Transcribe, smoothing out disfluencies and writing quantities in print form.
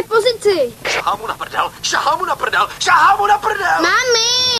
pozici. Šahá mu na prdel, šahá mu na prdel, šahá mu na prdel! Mami!